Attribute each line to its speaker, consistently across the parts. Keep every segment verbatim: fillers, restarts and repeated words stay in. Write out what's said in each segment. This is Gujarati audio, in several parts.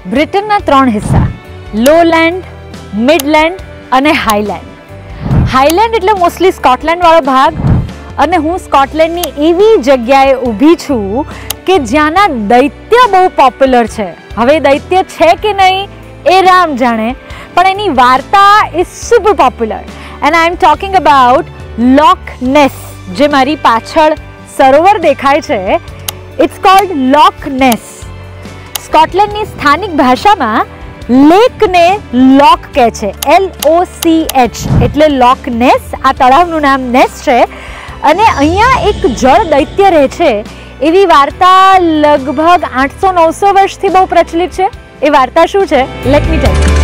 Speaker 1: બ્રિટનના ત્રણ હિસ્સા, લોલેન્ડ, મિડલેન્ડ અને હાઈલેન્ડ. હાઈલેન્ડ એટલે મોસ્ટલી સ્કોટલેન્ડવાળો ભાગ, અને હું સ્કોટલેન્ડની એવી જગ્યાએ ઊભી છું કે જ્યાંના દૈત્ય બહુ પોપ્યુલર છે. હવે દૈત્ય છે કે નહીં એ રામ જાણે, પણ એની વાર્તા is super popular. And I am talking about Loch Ness, જે મારી પાછળ સરોવર દેખાય છે. ઇટ્સ કોલ્ડ લોક નેસ. સ્કોટલેન્ડની સ્થાનિક ભાષામાં લેકને લોક કહે છે, એલ ઓ સી એચ, એટલે લોક નેસ. આ તળાવનું નામ નેસ છે, અને અહીંયા એક જળ દૈત્ય રહે છે એવી વાર્તા લગભગ આઠસો નવસો વર્ષથી બહુ પ્રચલિત છે. એ વાર્તા શું છે? Let me tell you.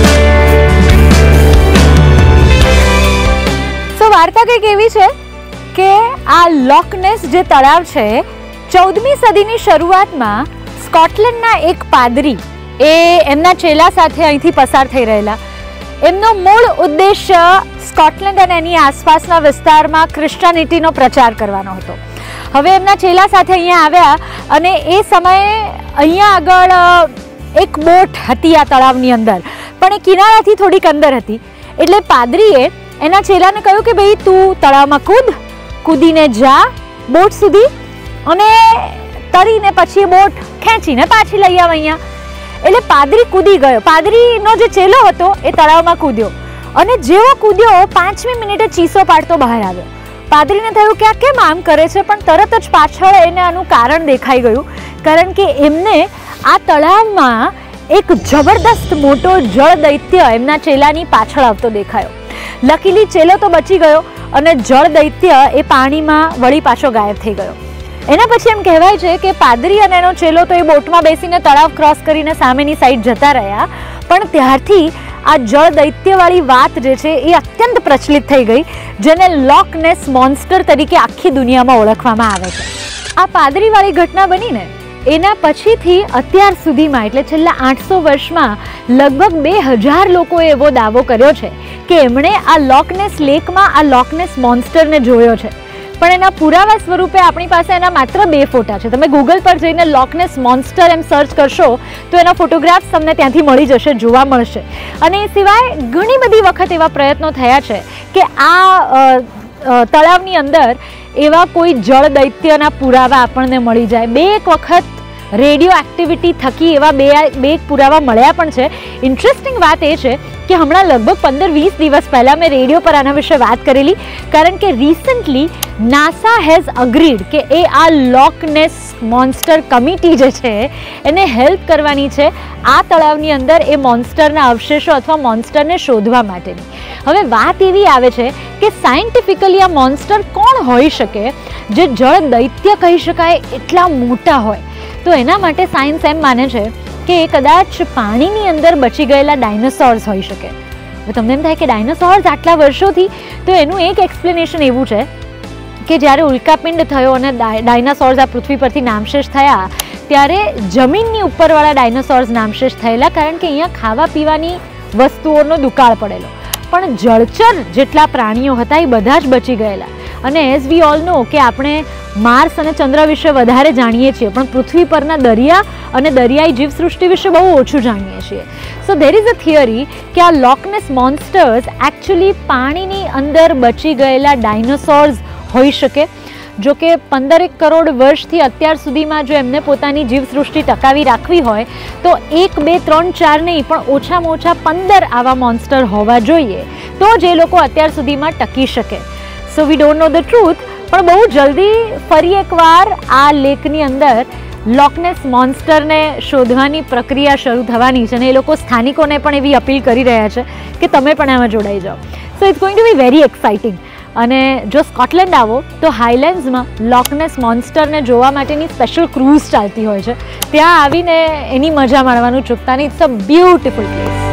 Speaker 1: સો વાર્તા કંઈક એવી છે કે આ લોક નેસ જે તળાવ છે, ચૌદમી સદીની શરૂઆતમાં સ્કોટલેન્ડના એક પાદરી એ એમના ચેલા સાથે અહીંથી પસાર થઈ રહેલા. એમનો મૂળ ઉદ્દેશ્ય સ્કોટલેન્ડ અને એની આસપાસના વિસ્તારમાં ક્રિશ્ચિયાનિટીનો પ્રચાર કરવાનો હતો. હવે એમના ચેલા સાથે અહીંયા આવ્યા, અને એ સમયે અહીંયા આગળ એક બોટ હતી આ તળાવની અંદર, પણ એ કિનારાથી થોડીક અંદર હતી. એટલે પાદરીએ એના ચેલાને કહ્યું કે ભાઈ તું તળાવમાં કૂદ, કૂદીને જા બોટ સુધી, અને તરીને પછી બોટ ખેંચીને પાછી લઈ આવ અહીંયા. એટલે પાદરી કૂદી ગયો. પાદરીનો જે ચેલો હતો એ તળાવમાં કૂદ્યો, અને જેવો કૂદ્યો પાંચમી મિનિટે ચીસો પાડતો બહાર આવ્યો. પાદરીને થયું કે આ કેમ આમ કરે છે, પણ તરત જ પાછળ એને આનું કારણ દેખાઈ ગયું, કારણ કે એમને આ તળાવમાં એક જબરદસ્ત મોટો જળ દૈત્ય એમના ચેલાની પાછળ આવતો દેખાયો. લકીલી ચેલો તો બચી ગયો, અને જળ દૈત્ય એ પાણીમાં વળી પાછો ગાયબ થઈ ગયો. એના પછી એમ કહેવાય છે કે પાદરી અને એનો ચેલો તો એ બોટમાં બેસીને તળાવ ક્રોસ કરીને સામેની સાઈડ જતા રહ્યા, પણ ત્યારથી આ જળ દૈત્યવાળી વાત જે છે એ અત્યંત પ્રચલિત થઈ ગઈ, જેને લોક નેસ મોન્સ્ટર તરીકે આખી દુનિયામાં ઓળખવામાં આવે છે. આ પાદરીવાળી ઘટના બનીને એના પછીથી અત્યાર સુધીમાં, એટલે છેલ્લા આઠસો વર્ષમાં લગભગ બે હજાર લોકોએ એવો દાવો કર્યો છે કે એમણે આ લોક નેસ લેકમાં આ લોક નેસ મોન્સ્ટરને જોયો છે. પણ એના પુરાવા સ્વરૂપે આપણી પાસે એના માત્ર બે ફોટા છે. તમે ગૂગલ પર જઈને લોક નેસ મોન્સ્ટર એમ સર્ચ કરશો તો એના ફોટોગ્રાફ્સ તમને ત્યાંથી મળી જશે, જોવા મળશે. અને એ સિવાય ઘણી બધી વખત એવા પ્રયત્નો થયા છે કે આ તળાવની અંદર એવા કોઈ જળ દૈત્યના પુરાવા આપણને મળી જાય. બે એક વખત રેડિયો એક્ટિવિટી થકી એવા બે બે પુરાવા મળ્યા પણ છે. ઇન્ટરેસ્ટિંગ વાત એ છે કે હમણાં લગભગ પંદર વીસ દિવસ પહેલાં મેં રેડિયો પર આના વિશે વાત કરેલી, કારણ કે રિસન્ટલી નાસા હેઝ અગ્રીડ કે એ આ લોક નેસ મોન્સ્ટર કમિટી જે છે એને હેલ્પ કરવાની છે આ તળાવની અંદર એ મોન્સ્ટરના અવશેષો અથવા મોન્સ્ટરને શોધવા માટેની. હવે વાત એવી આવે છે કે સાયન્ટિફિકલી આ મોન્સ્ટર કોણ હોઈ શકે જે જળ દૈત્ય કહી શકાય એટલા મોટા હોય? તો એના માટે સાયન્સ એમ માને છે કે એ કદાચ પાણીની અંદર બચી ગયેલા ડાયનોસોર્સ હોઈ શકે. હવે તમને એમ થાય કે ડાયનોસોર્સ આટલા વર્ષોથી, તો એનું એક એક્સપ્લેનેશન એવું છે કે જ્યારે ઉલ્કાપિંડ થયો અને ડાયનાસોર્સ આ પૃથ્વી પરથી નામશેષ થયા, ત્યારે જમીનની ઉપરવાળા ડાયનોસોર્સ નામશેષ થયેલા, કારણ કે અહીંયા ખાવા પીવાની વસ્તુઓનો દુકાળ પડેલો. પણ જળચર જેટલા પ્રાણીઓ હતા એ બધા જ બચી ગયેલા. અને એઝ વી ઓલ નો કે આપણે માર્સ અને ચંદ્ર વિશે વધારે જાણીએ છીએ, પણ પૃથ્વી પરના દરિયા અને દરિયાઈ જીવસૃષ્ટિ વિશે બહુ ઓછું જાણીએ છીએ. So there is a theory કે આ લોક નેસ મોન્સ્ટર્સ એકચ્યુઅલી પાણીની અંદર બચી ગયેલા ડાયનોસોર્સ હોઈ શકે. જો કે પંદરેક કરોડ વર્ષથી અત્યાર સુધીમાં જો એમને પોતાની જીવસૃષ્ટિ ટકાવી રાખવી હોય તો એક બે ત્રણ ચાર નહીં, પણ ઓછામાં ઓછા પંદર આવા મોન્સ્ટર હોવા જોઈએ, તો જ એ લોકો અત્યાર સુધીમાં ટકી શકે. So we don't know the truth, પણ બહુ જલ્દી ફરી એકવાર આ લેકની અંદર લોક નેસ મોન્સ્ટરને શોધવાની પ્રક્રિયા શરૂ થવાની છે, અને એ લોકો સ્થાનિકોને પણ એવી અપીલ કરી રહ્યા છે કે તમે પણ આમાં જોડાઈ જાઓ. So it's going to be very exciting. અને જો સ્કોટલેન્ડ આવો તો હાઈલેન્ડ્સમાં લોક નેસ મોન્સ્ટરને જોવા માટેની સ્પેશિયલ ક્રૂઝ ચાલતી હોય છે. ત્યાં આવીને એની મજા માણવાનું ચૂકતા નહીં. It's a beautiful place.